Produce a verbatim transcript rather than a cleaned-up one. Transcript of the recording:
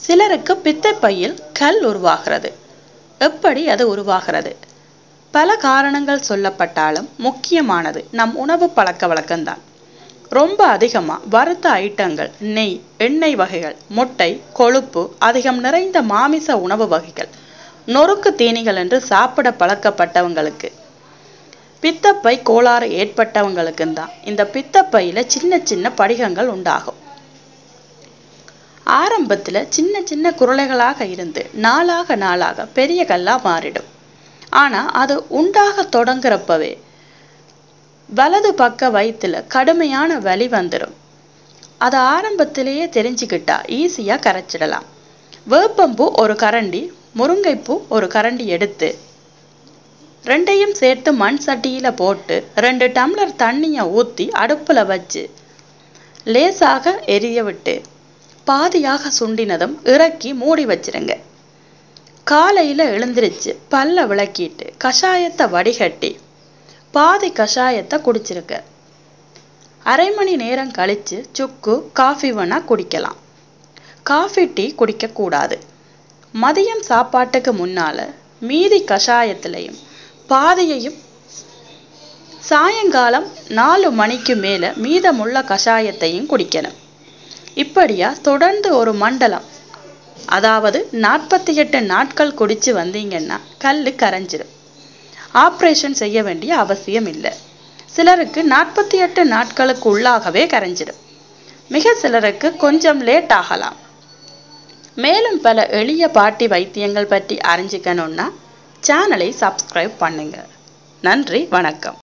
சிலருக்கு பித்தப்பையில் கல் உருவாகிறது. எப்படி அது உருவாகிறது? பல காரணங்கள் சொல்லப்பட்டாலும் முக்கியமானது நம் உணவு பழக்க வழக்கம்தான். ரொம்ப அதிகமா வறுத்த ஐட்டங்கள், நெய், எண்ணெய் வகைகள், முட்டை, கொழுப்பு அதிகம் நிறைந்த மாமிச உணவு வகைகள், நொறுக்கு தீனிகள் என்று சாப்பிட பழக்கப்பட்டவங்களுக்கு, பித்தப்பை கோளாறு ஏற்பட்டவங்களுக்கு தான் இந்த பித்தப்பையில சின்ன சின்ன படிகங்கள் உண்டாகும். ஆரம்பத்துல சின்ன சின்ன குருளைகளாக இருந்து நாளாக நாளாக பெரிய கல்லா மாறிடும். ஆனா அது உண்டாக தொடங்குறப்பவே வலது பக்க வயிற்றுல கடுமையான வலி வந்துடும். அதை ஆரம்பத்திலேயே தெரிஞ்சுக்கிட்டா ஈஸியா கரைச்சிடலாம். வேப்பம்பூ ஒரு கரண்டி, முருங்கைப்பூ ஒரு கரண்டி எடுத்து ரெண்டையும் சேர்த்து மண் சட்டியில போட்டு ரெண்டு டம்ளர் தண்ணிய ஊத்தி அடுப்புல வச்சு லேசாக எரிய விட்டு பாதியாக சுண்டினதும் இறக்கி மூடி வச்சிருங்க. காலையில எழுந்திருச்சு பல்ல விளக்கிட்டு கஷாயத்தை வடிகட்டி பாதி கஷாயத்தை குடிச்சிருக்க. அரை மணி நேரம் கழிச்சு சுக்கு, காஃபி வேணா குடிக்கலாம். காஃபி, டீ குடிக்க கூடாது. மதியம் சாப்பாட்டுக்கு முன்னால மீதி கஷாயத்திலையும் பாதியையும் சாயங்காலம் நாலு மணிக்கு மேல மீதமுள்ள கஷாயத்தையும் குடிக்கணும். இப்படியா தொடர்ந்து ஒரு மண்டலம், அதாவது நாற்பத்தி எட்டு நாட்கள் குடிச்சு வந்தீங்கன்னா கல்லு கரைஞ்சிடும். ஆப்ரேஷன் செய்ய வேண்டிய அவசியம் இல்லை. சிலருக்கு நாற்பத்தி எட்டு நாட்களுக்கு உள்ளாகவே கரைஞ்சிடும். மிக சிலருக்கு கொஞ்சம் லேட் ஆகலாம். மேலும் பல எளிய பாட்டி வைத்தியங்கள் பற்றி அறிஞ்சிக்கணும்னா சேனலை சப்ஸ்கிரைப் பண்ணுங்க. நன்றி, வணக்கம்.